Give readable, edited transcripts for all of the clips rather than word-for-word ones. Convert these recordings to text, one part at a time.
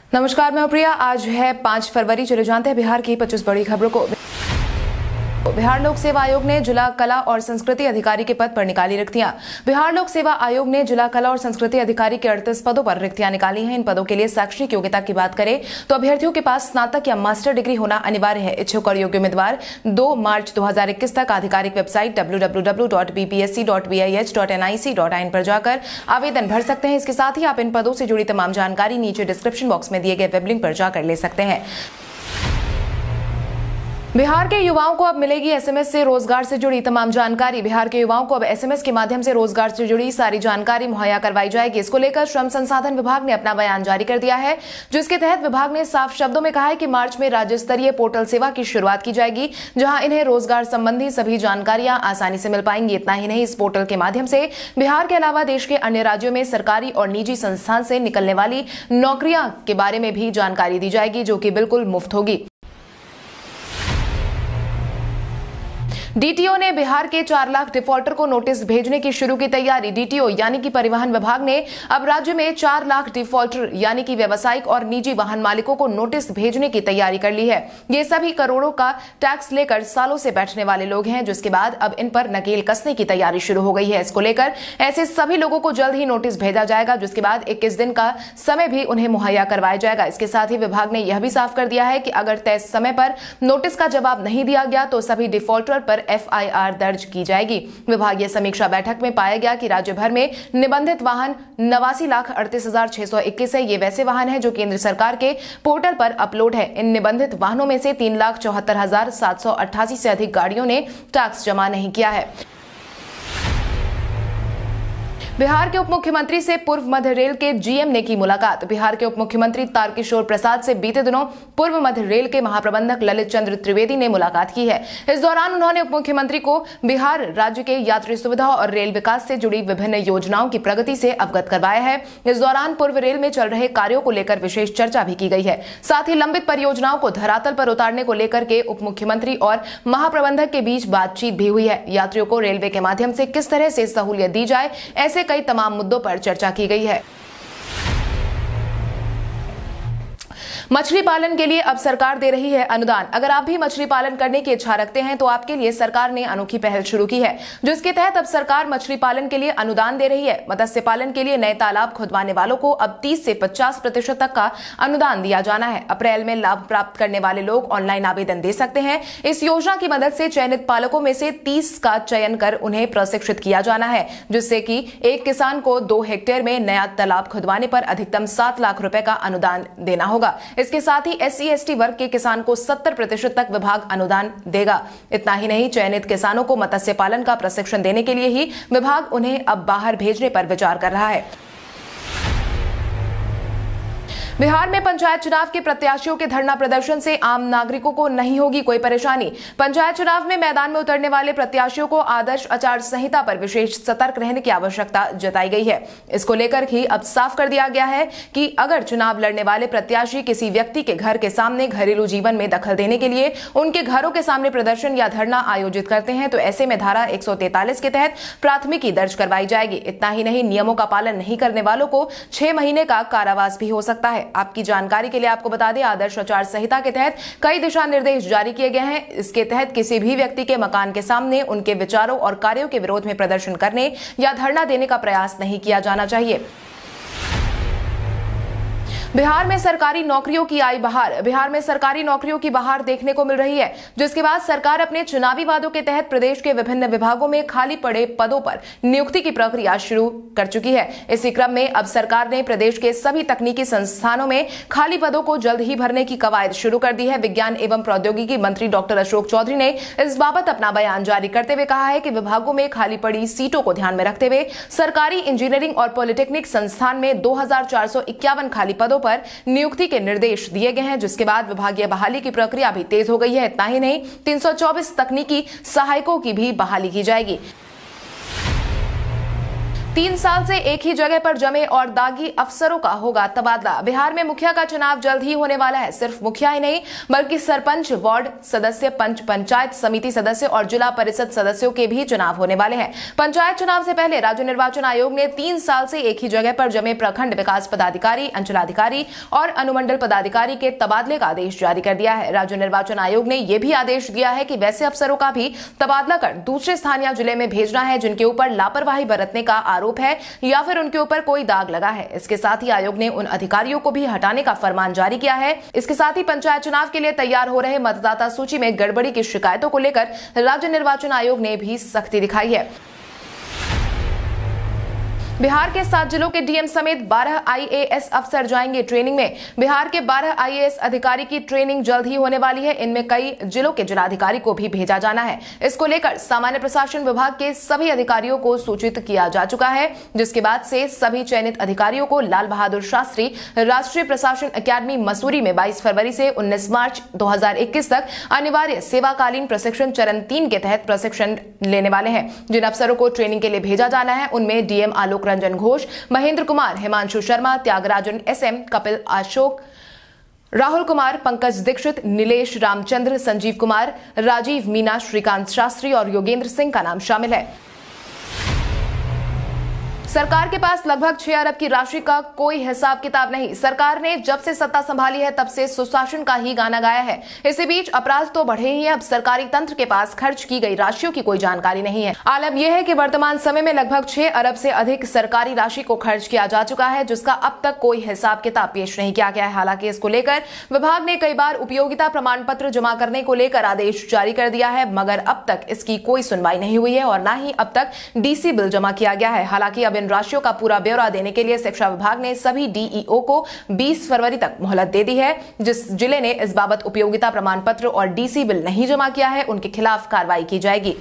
नमस्कार, मैं प्रिया। आज है 5 फरवरी। चले जानते हैं बिहार की 25 बड़ी खबरों को। बिहार लोक सेवा आयोग ने जिला कला और संस्कृति अधिकारी के पद पर निकाली रिक्तियां। बिहार लोक सेवा आयोग ने जिला कला और संस्कृति अधिकारी के 38 पदों पर रिक्तियां निकाली हैं। इन पदों के लिए शैक्षणिक योग्यता की बात करें तो अभ्यर्थियों के पास स्नातक या मास्टर डिग्री होना अनिवार्य है। इच्छुक और योग्य उम्मीदवार 2 मार्च 2021 तक आधिकारिक वेबसाइट www.bpsc.vih.nic.in पर जाकर आवेदन भर सकते हैं। इसके साथ ही आप इन पदों से जुड़ी तमाम जानकारी नीचे डिस्क्रिप्शन बॉक्स में दिए गए वेब लिंक पर जाकर ले सकते हैं। बिहार के युवाओं को अब मिलेगी एसएमएस से रोजगार से जुड़ी तमाम जानकारी। बिहार के युवाओं को अब एसएमएस के माध्यम से रोजगार से जुड़ी सारी जानकारी मुहैया करवाई जाएगी। इसको लेकर श्रम संसाधन विभाग ने अपना बयान जारी कर दिया है, जिसके तहत विभाग ने साफ शब्दों में कहा है कि मार्च में राज्य स्तरीय पोर्टल सेवा की शुरुआत की जाएगी, जहां इन्हें रोजगार संबंधी सभी जानकारियां आसानी से मिल पाएंगी। इतना ही नहीं, इस पोर्टल के माध्यम से बिहार के अलावा देश के अन्य राज्यों में सरकारी और निजी संस्थान से निकलने वाली नौकरियां के बारे में भी जानकारी दी जाएगी, जो कि बिल्कुल मुफ्त होगी। डीटीओ ने बिहार के 4 लाख डिफॉल्टर को नोटिस भेजने की शुरू की तैयारी। डीटीओ यानी कि परिवहन विभाग ने अब राज्य में 4 लाख डिफॉल्टर यानी कि व्यावसायिक और निजी वाहन मालिकों को नोटिस भेजने की तैयारी कर ली है। ये सभी करोड़ों का टैक्स लेकर सालों से बैठने वाले लोग हैं, जिसके बाद अब इन पर नकेल कसने की तैयारी शुरू हो गई है। इसको लेकर ऐसे सभी लोगों को जल्द ही नोटिस भेजा जाएगा, जिसके बाद 21 दिन का समय भी उन्हें मुहैया करवाया जाएगा। इसके साथ ही विभाग ने यह भी साफ कर दिया है कि अगर तय समय पर नोटिस का जवाब नहीं दिया गया तो सभी डिफॉल्टर पर एफआईआर दर्ज की जाएगी। विभागीय समीक्षा बैठक में पाया गया कि राज्य भर में निबंधित वाहन 89,38,621 है। ये वैसे वाहन हैं जो केंद्र सरकार के पोर्टल पर अपलोड है। इन निबंधित वाहनों में से 3,74,788 से अधिक गाड़ियों ने टैक्स जमा नहीं किया है। बिहार के उप मुख्यमंत्री से पूर्व मध्य रेल के जीएम ने की मुलाकात। बिहार के उप मुख्यमंत्री तारकिशोर प्रसाद से बीते दिनों पूर्व मध्य रेल के महाप्रबंधक ललित चंद्र त्रिवेदी ने मुलाकात की है। इस दौरान उन्होंने उप मुख्यमंत्री को बिहार राज्य के यात्री सुविधा और रेल विकास से जुड़ी विभिन्न योजनाओं की प्रगति से अवगत करवाया है। इस दौरान पूर्व रेल में चल रहे कार्यों को लेकर विशेष चर्चा भी की गई है। साथ ही लंबित परियोजनाओं को धरातल पर उतारने को लेकर के उप मुख्यमंत्री और महाप्रबंधक के बीच बातचीत भी हुई है। यात्रियों को रेलवे के माध्यम से किस तरह से सहूलियत दी जाए, ऐसे कई तमाम मुद्दों पर चर्चा की गई है। मछली पालन के लिए अब सरकार दे रही है अनुदान। अगर आप भी मछली पालन करने की इच्छा रखते हैं तो आपके लिए सरकार ने अनोखी पहल शुरू की है, जिसके तहत अब सरकार मछली पालन के लिए अनुदान दे रही है। मत्स्य पालन के लिए नए तालाब खुदवाने वालों को अब 30 से 50% तक का अनुदान दिया जाना है। अप्रैल में लाभ प्राप्त करने वाले लोग ऑनलाइन आवेदन दे सकते हैं। इस योजना की मदद से चयनित पालकों में से 30 का चयन कर उन्हें प्रशिक्षित किया जाना है, जिससे कि एक किसान को 2 हेक्टेयर में नया तालाब खुदवाने पर अधिकतम 7 लाख रुपए का अनुदान देना होगा। इसके साथ ही SC/ST वर्ग के किसान को 70% तक विभाग अनुदान देगा। इतना ही नहीं, चयनित किसानों को मत्स्य पालन का प्रशिक्षण देने के लिए ही विभाग उन्हें अब बाहर भेजने पर विचार कर रहा है। बिहार में पंचायत चुनाव के प्रत्याशियों के धरना प्रदर्शन से आम नागरिकों को नहीं होगी कोई परेशानी। पंचायत चुनाव में मैदान में उतरने वाले प्रत्याशियों को आदर्श आचार संहिता पर विशेष सतर्क रहने की आवश्यकता जताई गई है। इसको लेकर ही अब साफ कर दिया गया है कि अगर चुनाव लड़ने वाले प्रत्याशी किसी व्यक्ति के घर के सामने घरेलू जीवन में दखल देने के लिए उनके घरों के सामने प्रदर्शन या धरना आयोजित करते हैं तो ऐसे में धारा 143 के तहत प्राथमिकी दर्ज करवाई जाएगी। इतना ही नहीं, नियमों का पालन नहीं करने वालों को 6 महीने का कारावास भी हो सकता है। आपकी जानकारी के लिए आपको बता दें, आदर्श आचार संहिता के तहत कई दिशा निर्देश जारी किए गए हैं। इसके तहत किसी भी व्यक्ति के मकान के सामने उनके विचारों और कार्यों के विरोध में प्रदर्शन करने या धरना देने का प्रयास नहीं किया जाना चाहिए। बिहार में सरकारी नौकरियों की आई बहार। बिहार में सरकारी नौकरियों की बहार देखने को मिल रही है, जिसके बाद सरकार अपने चुनावी वादों के तहत प्रदेश के विभिन्न विभागों में खाली पड़े पदों पर नियुक्ति की प्रक्रिया शुरू कर चुकी है। इसी क्रम में अब सरकार ने प्रदेश के सभी तकनीकी संस्थानों में खाली पदों को जल्द ही भरने की कवायद शुरू कर दी है। विज्ञान एवं प्रौद्योगिकी मंत्री डॉक्टर अशोक चौधरी ने इस बाबत अपना बयान जारी करते हुए कहा है कि विभागों में खाली पड़ी सीटों को ध्यान में रखते हुए सरकारी इंजीनियरिंग और पॉलिटेक्निक संस्थान में 2451 खाली पदों पर नियुक्ति के निर्देश दिए गए हैं, जिसके बाद विभागीय बहाली की प्रक्रिया भी तेज हो गई है। इतना ही नहीं, 324 तकनीकी सहायकों की भी बहाली की जाएगी। 3 साल से एक ही जगह पर जमे और दागी अफसरों का होगा तबादला। बिहार में मुखिया का चुनाव जल्द ही होने वाला है। सिर्फ मुखिया ही नहीं बल्कि सरपंच, वार्ड सदस्य, पंचायत समिति सदस्य और जिला परिषद सदस्यों के भी चुनाव होने वाले हैं। पंचायत चुनाव से पहले राज्य निर्वाचन आयोग ने 3 साल से एक ही जगह पर जमे प्रखंड विकास पदाधिकारी, अंचलाधिकारी और अनुमंडल पदाधिकारी के तबादले का आदेश जारी कर दिया है। राज्य निर्वाचन आयोग ने यह भी आदेश दिया है कि वैसे अफसरों का भी तबादला कर दूसरे स्थान या जिले में भेजना है जिनके ऊपर लापरवाही बरतने का आरोप है या फिर उनके ऊपर कोई दाग लगा है। इसके साथ ही आयोग ने उन अधिकारियों को भी हटाने का फरमान जारी किया है। इसके साथ ही पंचायत चुनाव के लिए तैयार हो रहे मतदाता सूची में गड़बड़ी की शिकायतों को लेकर राज्य निर्वाचन आयोग ने भी सख्ती दिखाई है। बिहार के 7 जिलों के डीएम समेत 12 आईएएस अफसर जाएंगे ट्रेनिंग में। बिहार के 12 आईएएस अधिकारी की ट्रेनिंग जल्द ही होने वाली है। इनमें कई जिलों के जिलाधिकारी को भी भेजा जाना है। इसको लेकर सामान्य प्रशासन विभाग के सभी अधिकारियों को सूचित किया जा चुका है, जिसके बाद से सभी चयनित अधिकारियों को लाल बहादुर शास्त्री राष्ट्रीय प्रशासन अकादमी मसूरी में 22 फरवरी से 19 मार्च 2021 तक अनिवार्य सेवाकालीन प्रशिक्षण चरण 3 के तहत प्रशिक्षण लेने वाले हैं। जिन अफसरों को ट्रेनिंग के लिए भेजा जाना है उनमें डीएम आलोक रंजन घोष, महेंद्र कुमार, हिमांशु शर्मा, त्यागराजन एसएम, कपिल अशोक, राहुल कुमार, पंकज दीक्षित, नीलेश रामचंद्र, संजीव कुमार, राजीव मीना, श्रीकांत शास्त्री और योगेंद्र सिंह का नाम शामिल है। सरकार के पास लगभग 6 अरब की राशि का कोई हिसाब किताब नहीं। सरकार ने जब से सत्ता संभाली है तब से सुशासन का ही गाना गाया है। इसी बीच अपराध तो बढ़े ही हैं। अब सरकारी तंत्र के पास खर्च की गई राशियों की कोई जानकारी नहीं है। आलम यह है कि वर्तमान समय में लगभग 6 अरब से अधिक सरकारी राशि को खर्च किया जा चुका है, जिसका अब तक कोई हिसाब किताब पेश नहीं किया गया है। हालांकि इसको लेकर विभाग ने कई बार उपयोगिता प्रमाण पत्र जमा करने को लेकर आदेश जारी कर दिया है, मगर अब तक इसकी कोई सुनवाई नहीं हुई है और न ही अब तक डीसी बिल जमा किया गया है। हालांकि अब इन राशियों का पूरा ब्यौरा देने के लिए शिक्षा विभाग ने सभी डीईओ को 20 फरवरी तक मोहलत दे दी है। जिस जिले ने इस बाबत उपयोगिता प्रमाण पत्र और डीसी बिल नहीं जमा किया है उनके खिलाफ कार्रवाई की जाएगी।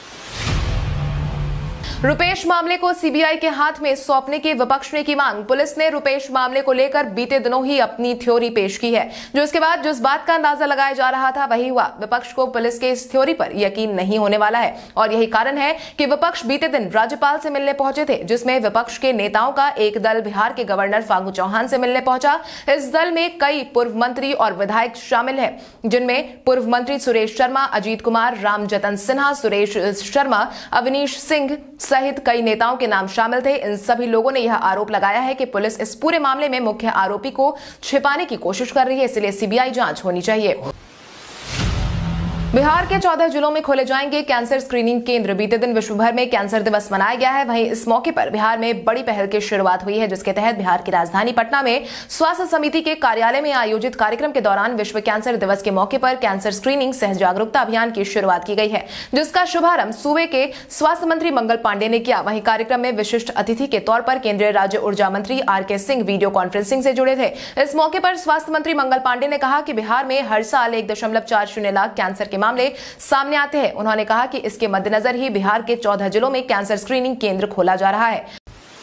रुपेश मामले को सीबीआई के हाथ में सौंपने की विपक्ष ने की मांग। पुलिस ने रुपेश मामले को लेकर बीते दिनों ही अपनी थ्योरी पेश की है, जो इसके बाद जिस बात का अंदाजा लगाया जा रहा था वही हुआ। विपक्ष को पुलिस के इस थ्योरी पर यकीन नहीं होने वाला है और यही कारण है कि विपक्ष बीते दिन राज्यपाल से मिलने पहुंचे थे, जिसमें विपक्ष के नेताओं का एक दल बिहार के गवर्नर फागू चौहान से मिलने पहुंचा। इस दल में कई पूर्व मंत्री और विधायक शामिल है, जिनमें पूर्व मंत्री सुरेश शर्मा, अजीत कुमार, रामजतन सिन्हा, सुरेश शर्मा, अवनीश सिंह सहित कई नेताओं के नाम शामिल थे। इन सभी लोगों ने यह आरोप लगाया है कि पुलिस इस पूरे मामले में मुख्य आरोपी को छिपाने की कोशिश कर रही है, इसलिए सीबीआई जांच होनी चाहिए। बिहार के 14 जिलों में खोले जाएंगे कैंसर स्क्रीनिंग केंद्र। बीते दिन विश्व भर में कैंसर दिवस मनाया गया है। वहीं इस मौके पर बिहार में बड़ी पहल की शुरुआत हुई है, जिसके तहत बिहार की राजधानी पटना में स्वास्थ्य समिति के कार्यालय में आयोजित कार्यक्रम के दौरान विश्व कैंसर दिवस के मौके पर कैंसर स्क्रीनिंग सह जागरूकता अभियान की शुरुआत की गई है, जिसका शुभारंभ सूबे के स्वास्थ्य मंत्री मंगल पांडे ने किया। वहीं कार्यक्रम में विशिष्ट अतिथि के तौर पर केंद्रीय राज्य ऊर्जा मंत्री आर.के. सिंह वीडियो कॉन्फ्रेंसिंग से जुड़े थे। इस मौके पर स्वास्थ्य मंत्री मंगल पांडे ने कहा कि बिहार में हर साल 1.40 लाख कैंसर के मामले सामने आते हैं। उन्होंने कहा कि इसके मद्देनजर ही बिहार के 14 जिलों में कैंसर स्क्रीनिंग केंद्र खोला जा रहा है।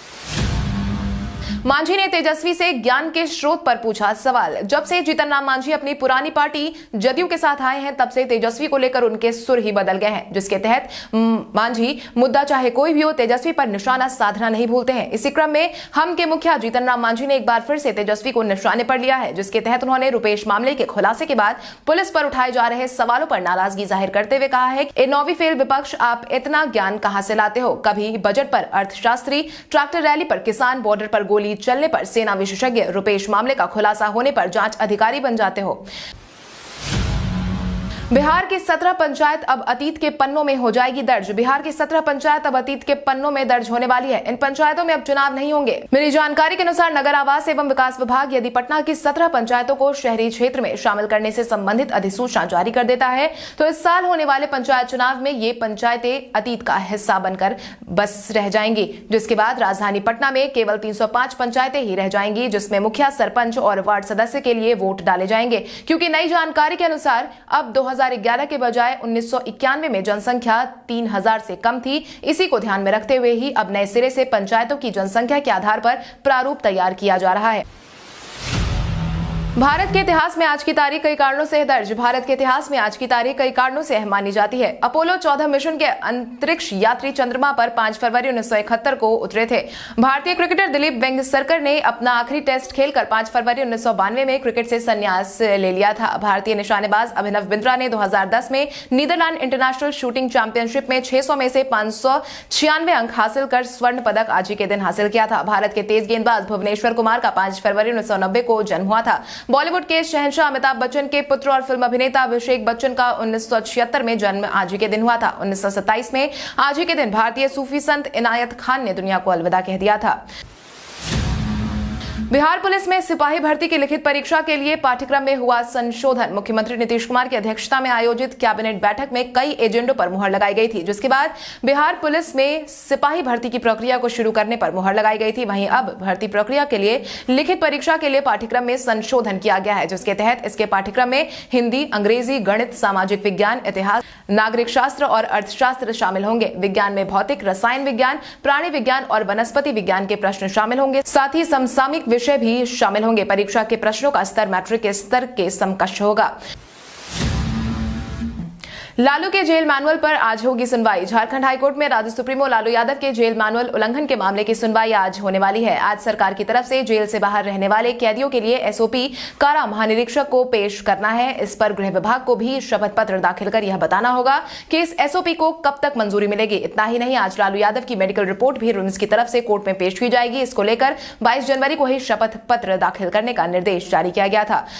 मांझी ने तेजस्वी से ज्ञान के स्रोत पर पूछा सवाल। जब से जीतन राम मांझी अपनी पुरानी पार्टी जदयू के साथ आए हैं, तब से तेजस्वी को लेकर उनके सुर ही बदल गए हैं, जिसके तहत मांझी मुद्दा चाहे कोई भी हो तेजस्वी पर निशाना साधना नहीं भूलते हैं। इसी क्रम में हम के मुखिया जीतन राम मांझी ने एक बार फिर से तेजस्वी को निशाने पर लिया है, जिसके तहत उन्होंने रुपेश मामले के खुलासे के बाद पुलिस पर उठाए जा रहे सवालों पर नाराजगी जाहिर करते हुए कहा है कि नौवीं फेल विपक्ष, आप इतना ज्ञान कहां से लाते हो? कभी बजट पर अर्थशास्त्री, ट्रैक्टर रैली पर किसान, बॉर्डर पर गोली चलने पर सेना विशेषज्ञ, रुपेश मामले का खुलासा होने पर जांच अधिकारी बन जाते हो। बिहार की 17 पंचायत अब अतीत के पन्नों में हो जाएगी दर्ज। बिहार की 17 पंचायत अब अतीत के पन्नों में दर्ज होने वाली है। इन पंचायतों में अब चुनाव नहीं होंगे। मिली जानकारी के अनुसार नगर आवास एवं विकास विभाग यदि पटना की 17 पंचायतों को शहरी क्षेत्र में शामिल करने से संबंधित अधिसूचना जारी कर देता है, तो इस साल होने वाले पंचायत चुनाव में ये पंचायतें अतीत का हिस्सा बनकर बस रह जाएंगी, जिसके बाद राजधानी पटना में केवल 305 पंचायतें ही रह जाएंगी, जिसमें मुखिया, सरपंच और वार्ड सदस्य के लिए वोट डाले जाएंगे। क्योंकि नई जानकारी के अनुसार अब 2011 के बजाय 1991 में जनसंख्या 3000 से कम थी। इसी को ध्यान में रखते हुए ही अब नए सिरे से पंचायतों की जनसंख्या के आधार पर प्रारूप तैयार किया जा रहा है। भारत के इतिहास में आज की तारीख कई कारणों से दर्ज। भारत के इतिहास में आज की तारीख कई कारणों से अहम मानी जाती है। अपोलो 14 मिशन के अंतरिक्ष यात्री चंद्रमा पर 5 फरवरी 1971 को उतरे थे। भारतीय क्रिकेटर दिलीप वेंगसरकर ने अपना आखिरी टेस्ट खेलकर 5 फरवरी 1992 में क्रिकेट से संन्यास ले लिया था। भारतीय निशानेबाज अभिनव बिंद्रा ने 2010 में नीदरलैंड इंटरनेशनल शूटिंग चैंपियनशिप में 600 में से 596 अंक हासिल कर स्वर्ण पदक आज ही के दिन हासिल किया था। भारत के तेज गेंदबाज भुवनेश्वर कुमार का 5 फरवरी 1990 को जन्म हुआ था। बॉलीवुड के शहंशाह अमिताभ बच्चन के पुत्र और फिल्म अभिनेता अभिषेक बच्चन का 1976 में जन्म आज ही के दिन हुआ था। 1927 में आज ही के दिन भारतीय सूफी संत इनायत खान ने दुनिया को अलविदा कह दिया था। बिहार पुलिस में सिपाही भर्ती की लिखित परीक्षा के लिए पाठ्यक्रम में हुआ संशोधन। मुख्यमंत्री नीतीश कुमार की अध्यक्षता में आयोजित कैबिनेट बैठक में कई एजेंडों पर मुहर लगाई गई थी, जिसके बाद बिहार पुलिस में सिपाही भर्ती की प्रक्रिया को शुरू करने पर मुहर लगाई गई थी। वहीं अब भर्ती प्रक्रिया के लिए लिखित परीक्षा के लिए पाठ्यक्रम में संशोधन किया गया है, जिसके तहत इसके पाठ्यक्रम में हिंदी, अंग्रेजी, गणित, सामाजिक विज्ञान, इतिहास, नागरिक शास्त्र और अर्थशास्त्र शामिल होंगे। विज्ञान में भौतिक, रसायन विज्ञान, प्राणी विज्ञान और वनस्पति विज्ञान के प्रश्न शामिल होंगे। साथ ही समसामयिक विषय भी शामिल होंगे। परीक्षा के प्रश्नों का स्तर मैट्रिक के स्तर के समकक्ष होगा। लालू के जेल मैनुअल पर आज होगी सुनवाई। झारखंड हाईकोर्ट में राज्य सुप्रीमो लालू यादव के जेल मैनुअल उल्लंघन के मामले की सुनवाई आज होने वाली है। आज सरकार की तरफ से जेल से बाहर रहने वाले कैदियों के लिए एसओपी कारा महानिरीक्षक को पेश करना है। इस पर गृह विभाग को भी शपथ पत्र दाखिल कर यह बताना होगा कि इस एसओपी को कब तक मंजूरी मिलेगी। इतना ही नहीं, आज लालू यादव की मेडिकल रिपोर्ट भी रिम्स की तरफ से कोर्ट में पेश की जाएगी। इसको लेकर 22 जनवरी को ही शपथ पत्र दाखिल करने का निर्देश जारी किया गया था।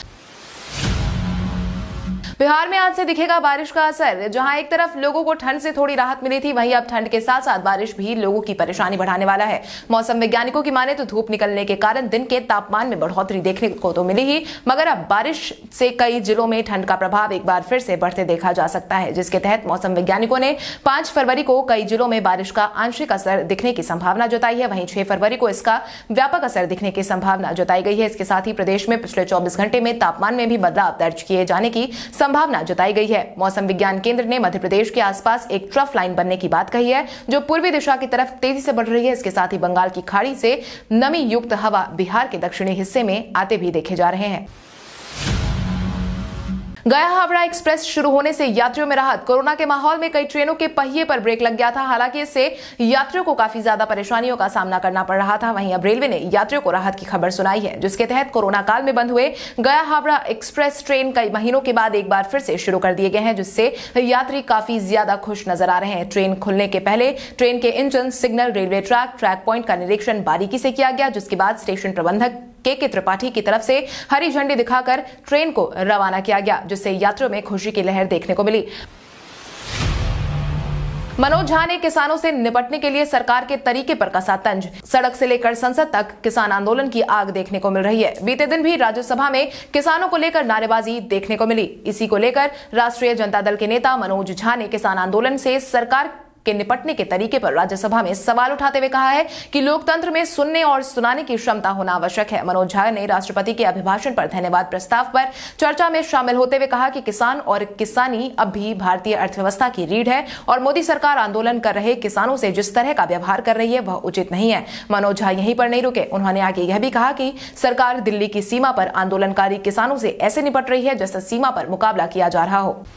बिहार में आज से दिखेगा बारिश का असर। जहां एक तरफ लोगों को ठंड से थोड़ी राहत मिली थी, वहीं अब ठंड के साथ साथ बारिश भी लोगों की परेशानी बढ़ाने वाला है। मौसम वैज्ञानिकों की माने तो धूप निकलने के कारण दिन के तापमान में बढ़ोतरी देखने को तो मिली ही, मगर अब बारिश से कई जिलों में ठंड का प्रभाव एक बार फिर से बढ़ते देखा जा सकता है, जिसके तहत मौसम वैज्ञानिकों ने 5 फरवरी को कई जिलों में बारिश का आंशिक असर दिखने की संभावना जताई है। वहीं 6 फरवरी को इसका व्यापक असर दिखने की संभावना जताई गई है। इसके साथ ही प्रदेश में पिछले 24 घंटे में तापमान में भी बदलाव दर्ज किए जाने की संभावना जताई गई है। मौसम विज्ञान केंद्र ने मध्य प्रदेश के आसपास एक ट्रफ लाइन बनने की बात कही है, जो पूर्वी दिशा की तरफ तेजी से बढ़ रही है। इसके साथ ही बंगाल की खाड़ी से नमी युक्त हवा बिहार के दक्षिणी हिस्से में आते भी देखे जा रहे हैं। गया हावड़ा एक्सप्रेस शुरू होने से यात्रियों में राहत। कोरोना के माहौल में कई ट्रेनों के पहिए पर ब्रेक लग गया था। हालांकि इससे यात्रियों को काफी ज्यादा परेशानियों का सामना करना पड़ रहा था। वहीं अब रेलवे ने यात्रियों को राहत की खबर सुनाई है, जिसके तहत कोरोना काल में बंद हुए गया हावड़ा एक्सप्रेस ट्रेन कई महीनों के बाद एक बार फिर से शुरू कर दिए गए हैं, जिससे यात्री काफी ज्यादा खुश नजर आ रहे हैं। ट्रेन खुलने के पहले ट्रेन के engine, signal, railway track point का निरीक्षण बारीकी से किया गया, जिसके बाद स्टेशन प्रबंधक के त्रिपाठी की तरफ से हरी झंडी दिखाकर ट्रेन को रवाना किया गया, जिससे यात्रियों में खुशी की लहर देखने को मिली। मनोज झा ने किसानों से निपटने के लिए सरकार के तरीके पर कसा तंज। सड़क से लेकर संसद तक किसान आंदोलन की आग देखने को मिल रही है। बीते दिन भी राज्यसभा में किसानों को लेकर नारेबाजी देखने को मिली। इसी को लेकर राष्ट्रीय जनता दल के नेता मनोज झा ने किसान आंदोलन से सरकार के निपटने के तरीके पर राज्यसभा में सवाल उठाते हुए कहा है कि लोकतंत्र में सुनने और सुनाने की क्षमता होना आवश्यक है। मनोज झा ने राष्ट्रपति के अभिभाषण पर धन्यवाद प्रस्ताव पर चर्चा में शामिल होते हुए कहा कि किसान और किसानी अब भी भारतीय अर्थव्यवस्था की रीढ़ है और मोदी सरकार आंदोलन कर रहे किसानों से जिस तरह का व्यवहार कर रही है वह उचित नहीं है। मनोज झा यहीं पर नहीं रुके, उन्होंने आगे यह भी कहा कि सरकार दिल्ली की सीमा पर आंदोलनकारी किसानों से ऐसे निपट रही है जैसे सीमा पर मुकाबला किया जा रहा हो।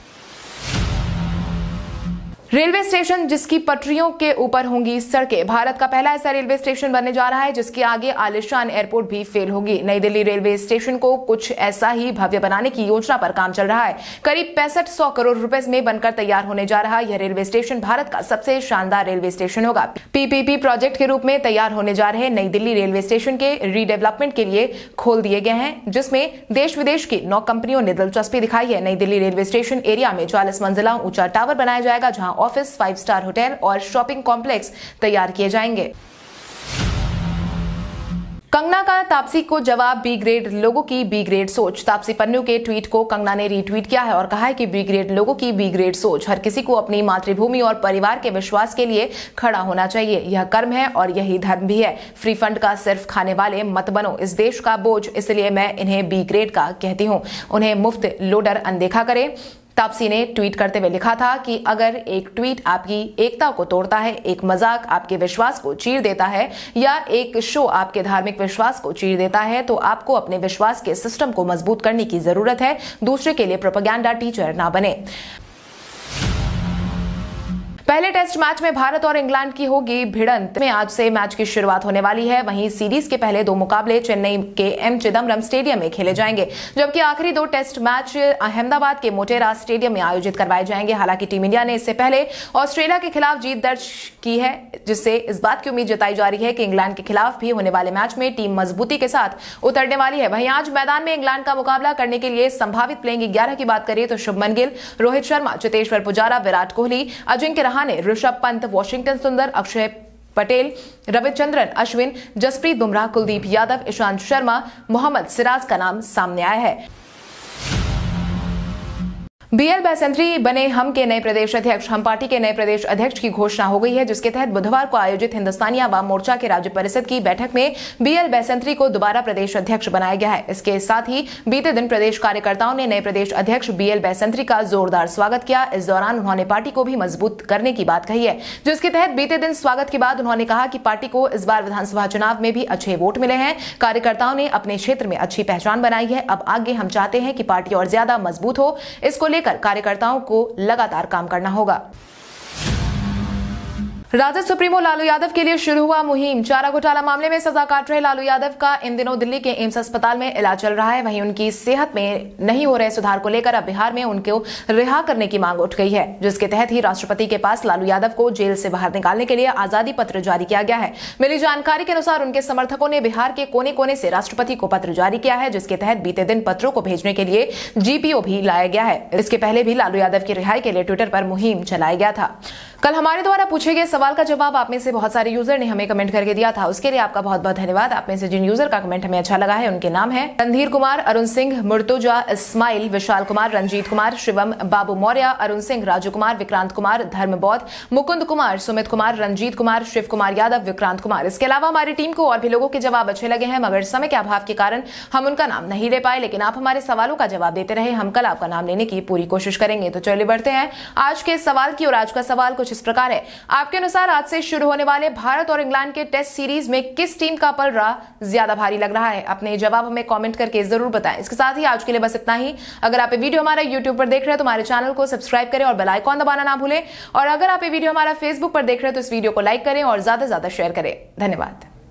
रेलवे स्टेशन जिसकी पटरियों के ऊपर होंगी सड़कें। भारत का पहला ऐसा रेलवे स्टेशन बनने जा रहा है जिसके आगे आलिशान एयरपोर्ट भी फेल होगी। नई दिल्ली रेलवे स्टेशन को कुछ ऐसा ही भव्य बनाने की योजना पर काम चल रहा है। करीब 6500 करोड़ रुपए में बनकर तैयार होने जा रहा यह रेलवे स्टेशन भारत का सबसे शानदार रेलवे स्टेशन होगा। पीपीपी प्रोजेक्ट के रूप में तैयार होने जा रहे नई दिल्ली रेलवे स्टेशन के रीडेवलपमेंट के लिए खोल दिए गए हैं, जिसमें देश विदेश की 9 कंपनियों ने दिलचस्पी दिखाई है। नई दिल्ली रेलवे स्टेशन एरिया में 40 मंजिला ऊंचा टावर बनाया जाएगा, जहां ऑफिस, 5 स्टार होटल और शॉपिंग कॉम्प्लेक्स तैयार किए जाएंगे। कंगना का तापसी को जवाब, बी ग्रेड लोगों की बी ग्रेड सोच। तापसी पन्नू के ट्वीट को कंगना ने रीट्वीट किया है और कहा है कि बी ग्रेड लोगों की बी ग्रेड सोच। हर किसी को अपनी मातृभूमि और परिवार के विश्वास के लिए खड़ा होना चाहिए। यह कर्म है और यही धर्म भी है। फ्री फंड का सिर्फ खाने वाले मत बनो, इस देश का बोझ, इसलिए मैं इन्हें बी ग्रेड का कहती हूँ। उन्हें मुफ्त लोडर अनदेखा करें। तापसी ने ट्वीट करते हुए लिखा था कि अगर एक ट्वीट आपकी एकता को तोड़ता है, एक मजाक आपके विश्वास को चीर देता है या एक शो आपके धार्मिक विश्वास को चीर देता है तो आपको अपने विश्वास के सिस्टम को मजबूत करने की जरूरत है। दूसरे के लिए प्रोपेगेंडा टीचर ना बने। पहले टेस्ट मैच में भारत और इंग्लैंड की होगी भिड़ंत में आज से मैच की शुरुआत होने वाली है। वहीं सीरीज के पहले 2 मुकाबले चेन्नई के एम चिदम्बरम स्टेडियम में खेले जाएंगे, जबकि आखिरी 2 टेस्ट मैच अहमदाबाद के मोटेरा स्टेडियम में आयोजित करवाए जाएंगे। हालांकि टीम इंडिया ने इससे पहले ऑस्ट्रेलिया के खिलाफ जीत दर्ज की है, जिससे इस बात की उम्मीद जताई जा रही है कि इंग्लैंड के खिलाफ भी होने वाले मैच में टीम मजबूती के साथ उतरने वाली है। वहीं आज मैदान में इंग्लैंड का मुकाबला करने के लिए संभावित प्लेइंग 11 की बात करिए तो शुभमन गिल, रोहित शर्मा, चेतेश्वर पुजारा, विराट कोहली, अजिंक्य रहाणे, ऋषभ पंत, वॉशिंगटन सुंदर, अक्षय पटेल, रविचंद्रन अश्विन, जसप्रीत बुमराह, कुलदीप यादव, ईशांत शर्मा, मोहम्मद सिराज का नाम सामने आया है। बीएल बैसेंट्री बने हम के नए प्रदेश अध्यक्ष। हम पार्टी के नए प्रदेश अध्यक्ष की घोषणा हो गई है, जिसके तहत बुधवार को आयोजित हिंदुस्तानी आवाम मोर्चा के राज्य परिषद की बैठक में बीएल बैसेंट्री को दोबारा प्रदेश अध्यक्ष बनाया गया है। इसके साथ ही बीते दिन प्रदेश कार्यकर्ताओं ने नए प्रदेश अध्यक्ष बीएल बैसेंट्री का जोरदार स्वागत किया। इस दौरान उन्होंने पार्टी को भी मजबूत करने की बात कही है, जिसके तहत बीते दिन स्वागत के बाद उन्होंने कहा कि पार्टी को इस बार विधानसभा चुनाव में भी अच्छे वोट मिले हैं। कार्यकर्ताओं ने अपने क्षेत्र में अच्छी पहचान बनाई है। अब आगे हम चाहते हैं कि पार्टी और ज्यादा मजबूत हो। इसको लेकर कार्यकर्ताओं को लगातार काम करना होगा। राजद सुप्रीमो लालू यादव के लिए शुरू हुआ मुहिम। चारा घोटाला मामले में सजा काट रहे लालू यादव का इन दिनों दिल्ली के एम्स अस्पताल में इलाज चल रहा है। वहीं उनकी सेहत में नहीं हो रहे सुधार को लेकर अब बिहार में उनको रिहा करने की मांग उठ गई है, जिसके तहत ही राष्ट्रपति के पास लालू यादव को जेल से बाहर निकालने के लिए आजादी पत्र जारी किया गया है। मिली जानकारी के अनुसार उनके समर्थकों ने बिहार के कोने कोने से राष्ट्रपति को पत्र जारी किया है, जिसके तहत बीते दिन पत्रों को भेजने के लिए जीपीओ भी लाया गया है। इसके पहले भी लालू यादव की रिहाई के लिए ट्विटर पर मुहिम चलाया गया था। कल हमारे द्वारा पूछे गए सवाल का जवाब आप में से बहुत सारे यूजर ने हमें कमेंट करके दिया था, उसके लिए आपका बहुत बहुत धन्यवाद। आप में से जिन यूजर का कमेंट हमें अच्छा लगा है उनके नाम है रणधीर कुमार, अरुण सिंह, मुर्तुजा इस्माइल, विशाल कुमार, रंजीत कुमार, शिवम, बाबू मौर्य, अरुण सिंह, राजू कुमार, विक्रांत कुमार, धर्मबौद्ध, मुकुंद कुमार, सुमित कुमार, रंजीत कुमार, शिव कुमार यादव, विक्रांत कुमार। इसके अलावा हमारी टीम को और भी लोगों के जवाब अच्छे लगे हैं, मगर समय के अभाव के कारण हम उनका नाम नहीं ले पाए, लेकिन आप हमारे सवालों का जवाब देते रहे। हम कल आपका नाम लेने की पूरी कोशिश करेंगे। तो चलिए बढ़ते हैं आज के सवाल की। और आज का सवाल कुछ इस प्रकार है, आपके अनुसार आज से शुरू होने वाले भारत और इंग्लैंड के टेस्ट सीरीज में किस टीम का पलड़ा ज्यादा भारी लग रहा है? अपने जवाब हमें कमेंट करके जरूर बताएं। इसके साथ ही आज के लिए बस इतना ही। अगर आप ये वीडियो हमारा यूट्यूब पर देख रहे हैं तो हमारे चैनल को सब्सक्राइब करें और बेल आइकॉन दबाना ना भूलें। और अगर आप ये वीडियो हमारा फेसबुक पर देख रहे हैं तो इस वीडियो को लाइक करें और ज्यादा से ज्यादा शेयर करें। धन्यवाद।